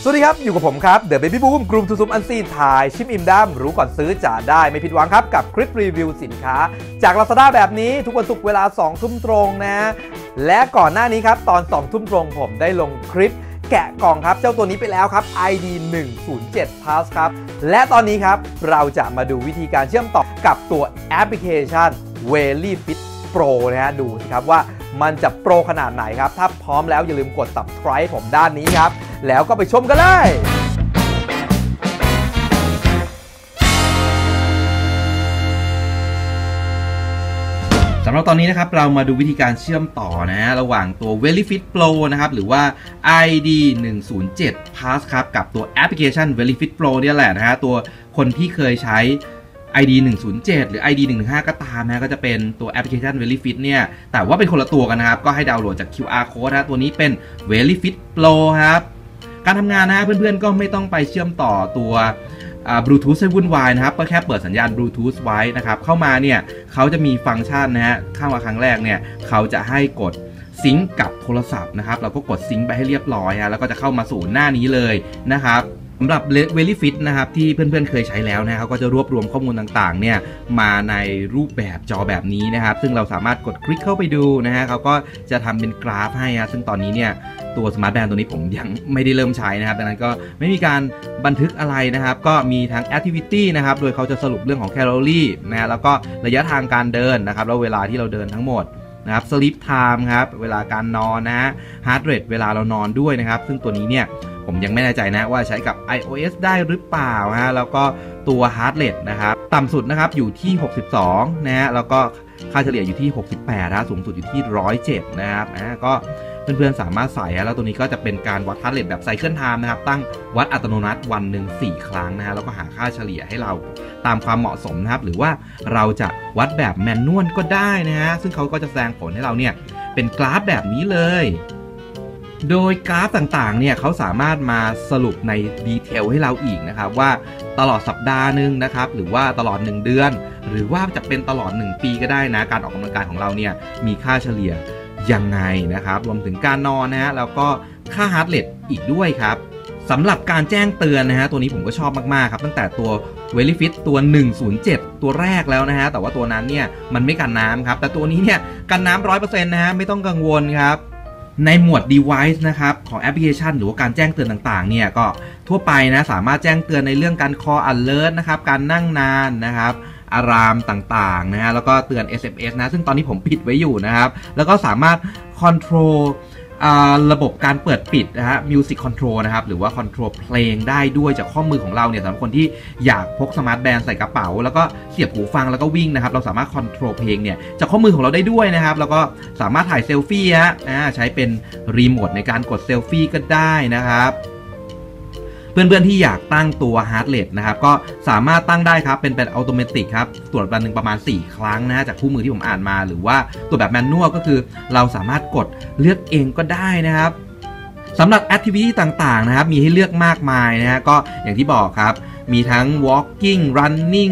สวัสดีครับอยู่กับผมครับเดอะเบบี้บูมกลุ่มทูซุมอันซีนถ่ายชิมอิ่มด้ำรู้ก่อนซื้อจะได้ไม่ผิดหวังครับกับคลิปรีวิวสินค้าจาก Lazada แบบนี้ทุกวันศุกร์เวลา 2 ทุ่มตรงนะและก่อนหน้านี้ครับตอน 2 ทุ่มตรงผมได้ลงคลิปแกะกล่องครับเจ้าตัวนี้ไปแล้วครับ ID 107 Plus ครับและตอนนี้ครับเราจะมาดูวิธีการเชื่อมต่อกับตัวแอปพลิเคชัน Velifit Pro นะฮะดูสิครับว่ามันจะโปรขนาดไหนครับถ้าพร้อมแล้วอย่าลืมกด Subscribe ผมด้านนี้ครับแล้วก็ไปชมกันเลยสำหรับตอนนี้นะครับเรามาดูวิธีการเชื่อมต่อนะระหว่างตัว Velifit Pro นะครับหรือว่า ID 107 Plus ครับกับตัวแอปพลิเคชัน Velifit Pro เนี่ยแหละนะฮะตัวคนที่เคยใช้ ID 107 หรือ ID 115 ก็ตามนะก็จะเป็นตัวแอปพลิเคชัน Velifit เนี่ยแต่ว่าเป็นคนละตัวกันนะครับก็ให้ดาวน์โหลดจาก QR Code นะตัวนี้เป็น Velifit Pro ครับการทำงานนะเพื่อนๆก็ไม่ต้องไปเชื่อมต่อตัวBluetooth ให้วุ่นวายนะครับก็แค่เปิดสัญญาณ Bluetooth ไว้นะครับเข้ามาเนี่ยเขาจะมีฟังก์ชันนะฮะเข้ามาครั้งแรกเนี่ยเขาจะให้กดซิงก์กับโทรศัพท์นะครับเราก็กดซิงก์ไปให้เรียบร้อยแล้วก็จะเข้ามาสู่หน้านี้เลยนะครับสำหรับ Velifit นะครับที่เพื่อนๆเคยใช้แล้วนะเขาก็จะรวบรวมข้อมูลต่างๆเนี่ยมาในรูปแบบจอแบบนี้นะครับซึ่งเราสามารถกดคลิกเข้าไปดูนะฮะเขาก็จะทำเป็นกราฟให้ซึ่งตอนนี้เนี่ยตัวสมาร์ทแบนด์ตัวนี้ผมยังไม่ได้เริ่มใช้นะครับดังนั้นก็ไม่มีการบันทึกอะไรนะครับก็มีทั้ง Activity นะครับโดยเขาจะสรุปเรื่องของแคลอรี่นะแล้วก็ระยะทางการเดินนะครับแล้วเวลาที่เราเดินทั้งหมดนะครับ Sleep Time ครับเวลาการนอนนะ Heart Rate เวลาเรานอนด้วยนะครับซึ่งตัวนี้เนี่ยผมยังไม่แน่ใจนะว่าใช้กับ iOS ได้หรือเปล่าแล้วก็ตัว Heart Rate นะครับต่ำสุดนะครับอยู่ที่62นะฮะแล้วก็ค่าเฉลี่ยอยู่ที่68นะสูงสุดอยู่ที่107นะครับก็เพื่อนๆสามารถใส่แล้วตัวนี้ก็จะเป็นการวัด Heart Rate แบบไซเคิลไทม์นะครับตั้งวัดอัตโนมัติวันหนึ่ง4 ครั้งนะฮะแล้วก็หาค่าเฉลี่ยให้เราตามความเหมาะสมนะครับหรือว่าเราจะวัดแบบแมนนวลก็ได้นะฮะซึ่งเขาก็จะแสดงผลให้เราเนี่ยเป็นกราฟแบบนี้เลยโดยกราฟต่างๆเนี่ยเขาสามารถมาสรุปในดีเทลให้เราอีกนะครับว่าตลอดสัปดาห์หนึ่งนะครับหรือว่าตลอด1 เดือนหรือว่าจะเป็นตลอด1 ปีก็ได้นะการออกกำลังกายของเราเนี่ยมีค่าเฉลี่ยยังไงนะครับรวมถึงการนอนนะฮะแล้วก็ค่า Heart Rate อีกด้วยครับสำหรับการแจ้งเตือนนะฮะตัวนี้ผมก็ชอบมากๆครับตั้งแต่ตัว Velifit ตัว 107 ตัวแรกแล้วนะฮะแต่ว่าตัวนั้นเนี่ยมันไม่กันน้ำครับแต่ตัวนี้เนี่ยกันน้ำ 100% นะฮะไม่ต้องกังวลครับในหมวด device นะครับของแอปพลิเคชันหรือว่าการแจ้งเตือนต่างๆเนี่ยก็ทั่วไปนะสามารถแจ้งเตือนในเรื่องการ call alert นะครับการนั่งนานนะครับอะลามต่างๆนะฮะแล้วก็เตือน SMS นะซึ่งตอนนี้ผมปิดไว้อยู่นะครับแล้วก็สามารถ controlระบบการเปิดปิดนะฮะ Music Control นะครับหรือว่า Control เพลงได้ด้วยจากข้อมือของเราเนี่ยสำหรับคนที่อยากพกสมาร์ทแบนด์ใส่กระเป๋าแล้วก็เสียบหูฟังแล้วก็วิ่งนะครับเราสามารถ Control เพลงเนี่ยจากข้อมือของเราได้ด้วยนะครับแล้วก็สามารถถ่ายเซลฟี่ใช้เป็นรีโมทในการกดเซลฟี่ก็ได้นะครับเพื่อนๆที่อยากตั้งตัว Heart Rate นะครับก็สามารถตั้งได้ครับเป็นอัตโนมัติครับตรวจวันหนึ่งประมาณ4 ครั้งนะจากคู่มือที่ผมอ่านมาหรือว่าตัวแบบแมนนวลก็คือเราสามารถกดเลือกเองก็ได้นะครับสำหรับ Activity ต่างๆนะครับมีให้เลือกมากมายนะฮะก็อย่างที่บอกครับมีทั้ง Walking Running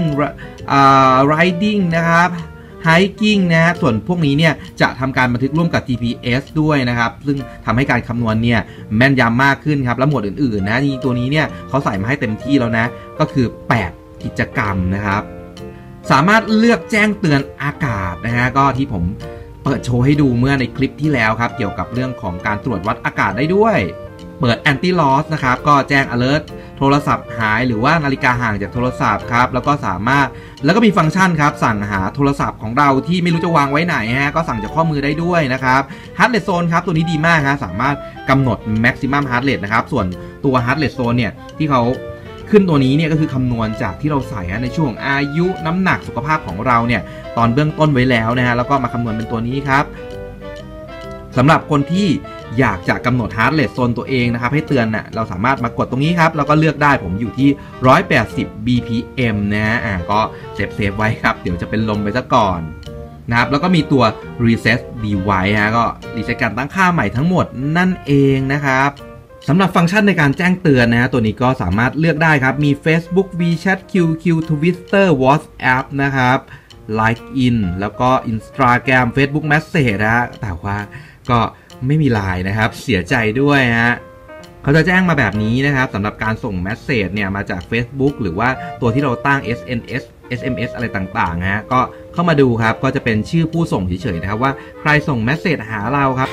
Riding นะครับhiking นะส่วนพวกนี้เนี่ยจะทำการบันทึกร่วมกับ GPS ด้วยนะครับซึ่งทำให้การคำนวณเนี่ยแม่นยำมากขึ้นครับแล้วหมวดอื่นๆนะนี่ตัวนี้เนี่ยเขาใส่มาให้เต็มที่แล้วนะก็คือ8 กิจกรรมนะครับสามารถเลือกแจ้งเตือนอากาศนะฮะก็ที่ผมเปิดโชว์ให้ดูเมื่อในคลิปที่แล้วครับเกี่ยวกับเรื่องของการตรวจวัดอากาศได้ด้วยเปิด anti loss นะครับก็แจ้ง alert โทรศัพท์หายหรือว่านาฬิกาห่างจากโทรศัพท์ครับแล้วก็สามารถแล้วก็มีฟังก์ชันครับสั่งหาโทรศัพท์ของเราที่ไม่รู้จะวางไว้ไหนก็สั่งจากข้อมือได้ด้วยนะครับ Heart Rate Zone ครับตัวนี้ดีมากสามารถกำหนด maximum heart rate นะครับส่วนตัว Heart Rate Zone เนี่ยที่เขาขึ้นตัวนี้เนี่ยก็คือคำนวณจากที่เราใส่ในช่วงอายุน้ำหนักสุขภาพของเราเนี่ยตอนเบื้องต้นไว้แล้วนะฮะแล้วก็มาคำนวณเป็นตัวนี้ครับสำหรับคนที่อยากจะกำหนด Heart Rate Zone ตัวเองนะครับให้เตือนเราสามารถมากดตรงนี้ครับแล้วก็เลือกได้ผมอยู่ที่180 BPM นะฮะก็เซฟไว้ครับเดี๋ยวจะเป็นลมไปซะก่อนนะครับแล้วก็มีตัว Reset Device ก็รีเซ็ตการตั้งค่าใหม่ทั้งหมดนั่นเองนะครับสำหรับฟังก์ชันในการแจ้งเตือนนะฮะตัวนี้ก็สามารถเลือกได้ครับมี Facebook WeChat QQ Twitter WhatsApp นะครับ LinkedIn แล้วก็ Instagram Facebook Message นะฮะแต่ว่าก็ไม่มีไลน์นะครับเสียใจด้วยฮะเขาจะแจ้งมาแบบนี้นะครับสำหรับการส่งเมสเซจเนี่ยมาจาก Facebook หรือว่าตัวที่เราตั้ง SMS อะไรต่างๆฮะก็เข้ามาดูครับก็จะเป็นชื่อผู้ส่งเฉยๆนะครับว่าใครส่งเมสเซจหาเราครับ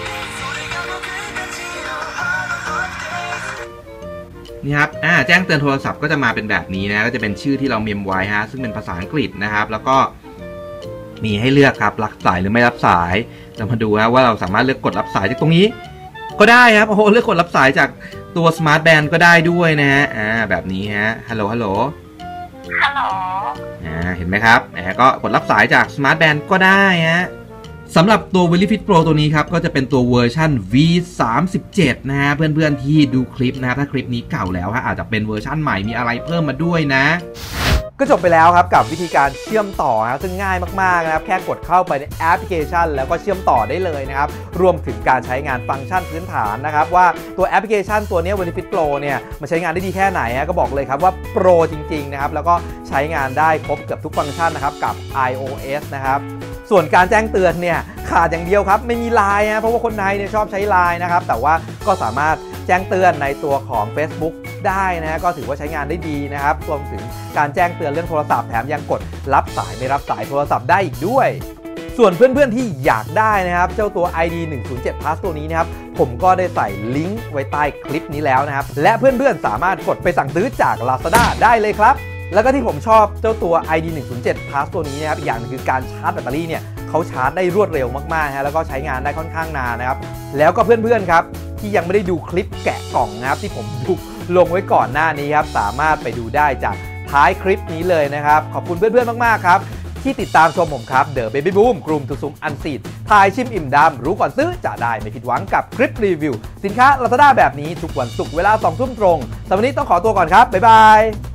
นี่ครับแจ้งเตือนโทรศัพท์ก็จะมาเป็นแบบนี้นะก็จะเป็นชื่อที่เราเมมไว้ฮะซึ่งเป็นภาษาอังกฤษนะครับแล้วก็มีให้เลือกครับรับสายหรือไม่รับสายเรามาดูครับว่าเราสามารถเลือกกดรับสายจากตรงนี้ก็ได้ครับโอ้โหเลือกกดรับสายจากตัว Smart Band ก็ได้ด้วยนะฮะแบบนี้ฮะฮัลโหลฮัลโหลเห็นไหมครับก็กดรับสายจาก Smart Band ก็ได้ฮะสำหรับตัว VeliFit Pro ตัวนี้ครับก็จะเป็นตัวเวอร์ชัน V37 นะฮะเพื่อนๆที่ดูคลิปนะครับถ้าคลิปนี้เก่าแล้วอาจจะเป็นเวอร์ชันใหม่มีอะไรเพิ่มมาด้วยนะก็จบไปแล้วครับกับวิธีการเชื่อมต่อนะซึ่งง่ายมากๆนะครับแค่กดเข้าไปในแอปพลิเคชันแล้วก็เชื่อมต่อได้เลยนะครับรวมถึงการใช้งานฟังก์ชันพื้นฐานนะครับว่าตัวแอปพลิเคชันตัวนี้ VeliFit Pro เนี่ยมันใช้งานได้ดีแค่ไหนก็บอกเลยครับว่าโปรจริงๆนะครับแล้วก็ใช้งานได้ครบเกือบทุกฟังก์ชันนะครับกับ iOS นะครับส่วนการแจ้งเตือนเนี่ยขาดอย่างเดียวครับไม่มี LINE นะเพราะว่าคนไทยเนี่ยชอบใช้ LINE นะครับแต่ว่าก็สามารถแจ้งเตือนในตัวของ Facebook ได้นะก็ถือว่าใช้งานได้ดีนะครับรวมถึงการแจ้งเตือนเรื่องโทรศัพท์แถมยังกดรับสายไม่รับสายโทรศัพท์ได้อีกด้วยส่วนเพื่อนๆที่อยากได้นะครับเจ้าตัว ID 107 Plus ตัวนี้นะครับผมก็ได้ใส่ลิงก์ไว้ใต้คลิปนี้แล้วนะครับและเพื่อนๆสามารถกดไปสั่งซื้อจาก Lazada ได้เลยครับแล้วก็ที่ผมชอบเจ้าตัว ID 107 Plus ตัวนี้นะครับอีกอย่างนึงคือการชาร์จแบตเตอรี่เนี่ยเขาชาร์จได้รวดเร็วมากๆฮะแล้วก็ใช้งานได้ค่อนข้างนานนะครับแล้วก็เพื่อนๆครับที่ยังไม่ได้ดูคลิปแกะกล่องนะครับที่ผมลงไว้ก่อนหน้านี้ครับสามารถไปดูได้จากท้ายคลิปนี้เลยนะครับขอบคุณเพื่อนๆมากๆครับที่ติดตามชมผมครับ The Baby Boom กลุ่มทุกซุ้มอันซีดทายชิมอิ่มดำรู้ก่อนซื้อจะได้ไม่ผิดหวังกับคลิปรีวิวสินค้า Lazada แบบนี้ทุกวันศุกร์เวลา 20:00 น.ตรงสำหรับวันนี้ต้องขอตัวก่อนครับบ๊ายบาย